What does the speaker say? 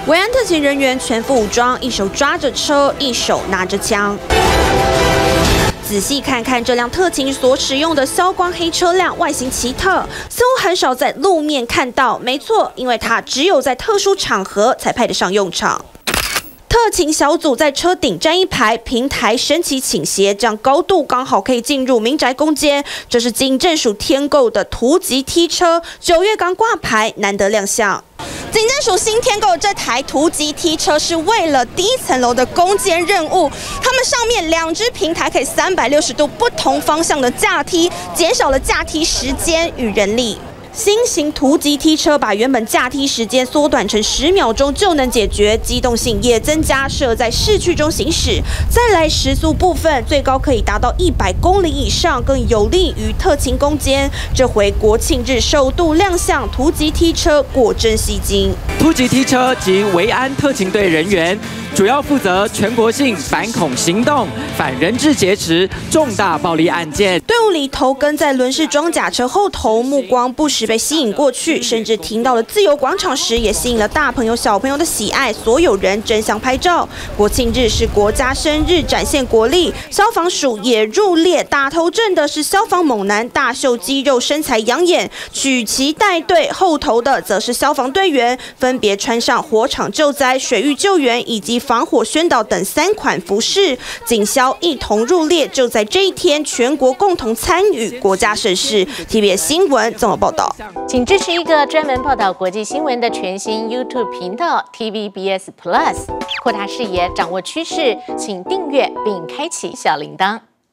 维安特勤人员全副武装，一手抓着车，一手拿着枪。仔细看看这辆特勤所使用的消光黑车辆，外形奇特，似乎很少在路面看到。没错，因为它只有在特殊场合才派得上用场。 特勤小组在车顶站一排，平台升起倾斜，这样高度刚好可以进入民宅攻坚。这是警政署添购的突击梯车，9月刚挂牌，难得亮相。 警政署新添购这台突击梯车是为了第1层楼的攻坚任务，它们上面2只平台可以360度不同方向的架梯，减少了架梯时间与人力。 新型突击梯车把原本架梯时间缩短成10秒钟就能解决，机动性也增加，适合在市区中行驶。再来时速部分，最高可以达到100公里以上，更有利于特勤攻坚。这回国庆日首度亮相突击梯车，果真吸睛。 突击梯车及维安特勤队人员。 主要负责全国性反恐行动、反人质劫持、重大暴力案件。 队伍里头跟在轮式装甲车后头，目光不时被吸引过去，甚至停到了自由广场时，也吸引了大朋友小朋友的喜爱，所有人争相拍照。国庆日是国家生日，展现国力，消防署也入列。打头阵的是消防猛男，大秀肌肉，身材养眼，举旗带队；后头的则是消防队员，分别穿上火场救灾、水域救援以及 防火宣导等3款服饰，警消一同入列。就在这一天，全国共同参与国家盛事。TVBS 新闻综合报道。 请支持一个专门报道国际新闻的全新 YouTube 频道 TVBS Plus， 扩大视野，掌握趋势，请订阅并开启小铃铛。